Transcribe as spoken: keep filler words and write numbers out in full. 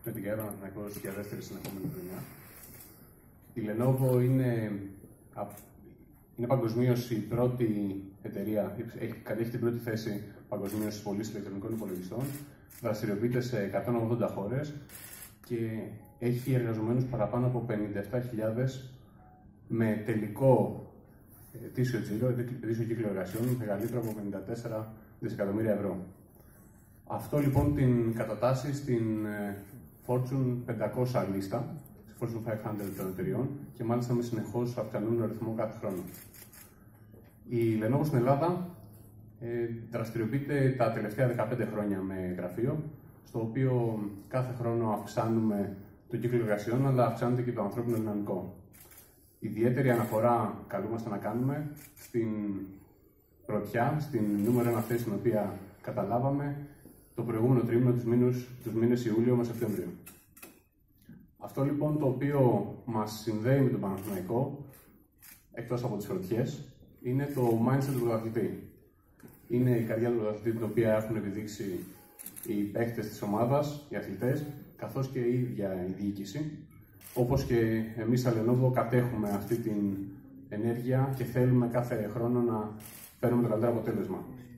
με την Καΐα Παναθηναϊκός για δεύτερη συνεχόμενη χρονιά. Η Lenovo είναι, είναι παγκοσμίως η πρώτη εταιρεία, έχει κατέχει την πρώτη θέση παγκοσμίως στις πωλήσεις ηλεκτρονικών υπολογιστών, δραστηριοποιείται σε εκατόν ογδόντα χώρες και έχει εργαζομένους παραπάνω από πενήντα επτά χιλιάδες με τελικό ετήσιο τζίρο, ετήσιο κύκλο εργασιών μεγαλύτερο από πενήντα τέσσερα δισεκατομμύρια ευρώ. Αυτό λοιπόν την κατατάσσει στην Fortune πεντακόσια λίστα, στη Fortune πεντακόσια των εταιριών και μάλιστα με συνεχώς αυξανόμενο ρυθμό κάθε χρόνο. Η Lenovo στην Ελλάδα ε, δραστηριοποιείται τα τελευταία δεκαπέντε χρόνια με γραφείο, στο οποίο κάθε χρόνο αυξάνουμε το κύκλο εργασιών, αλλά αυξάνεται και το ανθρώπινο δυναμικό. Ιδιαίτερη αναφορά καλούμαστε να κάνουμε στην πρωτιά, στην νούμερο ένα θέση την οποία καταλάβαμε το προηγούμενο τρίμηνο, τους μήνες, τους μήνες Ιούλιο με Σεπτέμβριο. Αυτό λοιπόν το οποίο μας συνδέει με τον Παναθηναϊκό, εκτός από τις πρωτιές, είναι το mindset του πρωταθλητή. Είναι η καρδιά του πρωταθλητή την οποία έχουν επιδείξει οι παίκτες της ομάδας, οι αθλητές, καθώς και η ίδια η διοίκηση. Όπως και εμείς στα Lenovo κατέχουμε αυτή την ενέργεια και θέλουμε κάθε χρόνο να παίρνουμε το καλύτερο αποτέλεσμα.